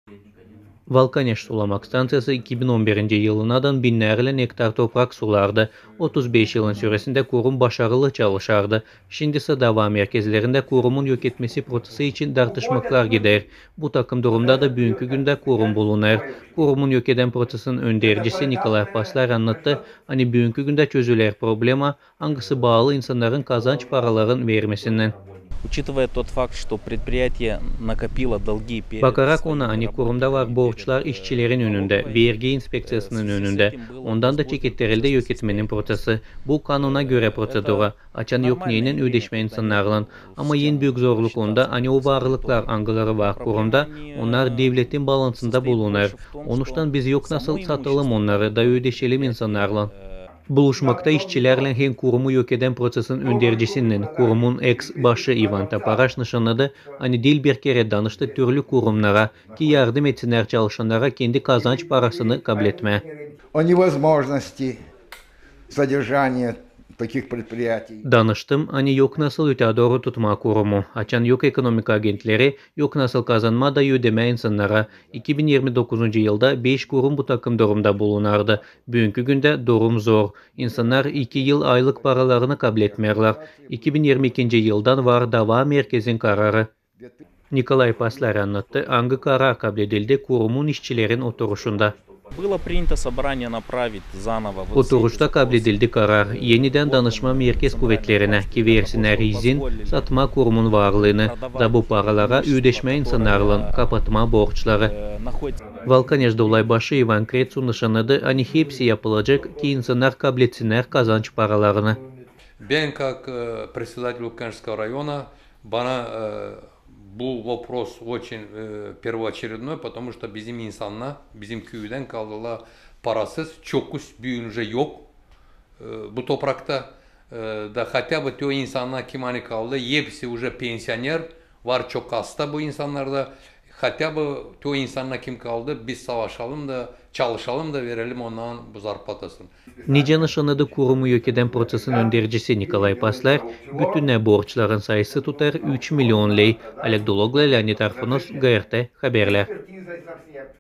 Valkaneş Sulamak Stansiyası 2011. yılınadan binlerle hektar toprak sulardı. 35 yılın süresinde kurum başarılı çalışardı. Şimdi ise dava merkezlerinde kurumun yok etmesi prosesi için tartışmalar gider. Bu takım durumda da bugünkü günde kurum bulunur. Kurumun yok eden prosesin öndericisi Nikolay Paslar anlattı. Hani bugünkü günde çözüler problema hangisi bağlı insanların kazanç paraların vermesinden. Учитывая тот факт, что предприятие накопило долги перед Bakarak ona своими hani kurumda var работниками, borçlar işçilerin önünde, vergi inspeksiyasının önünde. Ondan da çeketlerildi yok etmenin protesi. Bu kanuna göre prosedura. Açan yok neyin ödeşme insanlarla. Ama en büyük zorluk onda hani o varlıklar angıları var kurumda. Onlar devletin balansında bulunur. Onuştan biz yok nasıl satalım onları da ödeşelim insanlarla. Buluşmakta işçilerle hem kurumu yok eden prosesin öndericisinden kurumun ex-başı Ivan Taparaş nişanladı. Hani dil bir kere danıştı türlü kurumlara ki yardım etsinler çalışanlara kendi kazanç parasını kabul etme. О невозможности содержания таких предприятий. Danıştım hani yok nasıl öte doğru tutma kurumu. Açan yok ekonomik agentleri yok nasıl kazanma da ödeme insanlara. 2029. yılda 5 kurum bu takım durumda bulunardı. Bugünkü günde durum zor. İnsanlar 2 yıl aylık paralarını kabul etmerler. 2022. yıldan var dava merkezin kararı. Nikolay Paslar anlattı. Hangi karar kabul edildi kurumun işçilerin oturuşunda. Было принято собрание направить заново в Oturuşta kabul edildi karar. Yeniden danışma merkez kuvvetlerine ki versinler izin satma kurumun varlığını da bu paralara ödeşme insanlarla kapatma borçları. Valkaneş Dolaybaşı Ivan Kretsu nişanladı. Hani hepsi yapılacak ki insanlar kabul etsinler kazanç paralarını. Ben как председатель Луканского района, bana bu вопрос очень первоочередной, потому что bizim insanlar, bizim köyden kaldılar parasız, çok büyüyünce yok. Bu toprakta da хотя бы o insanlar kim hani kaldı, hepsi уже pensioner, var çok hasta bu insanlarda. Хотя бы o insanlar kim kaldı, biz savaşalım da, çalışalım da verelim onların bu zarpatasını. Nice nişanladı kurumu yok eden prosesin öndericisi Nikolay Paslar, bütün borçların sayısı tutar 3 milyon lei. Oleg Dologla, Leonid Arfonos, GRT Haberler.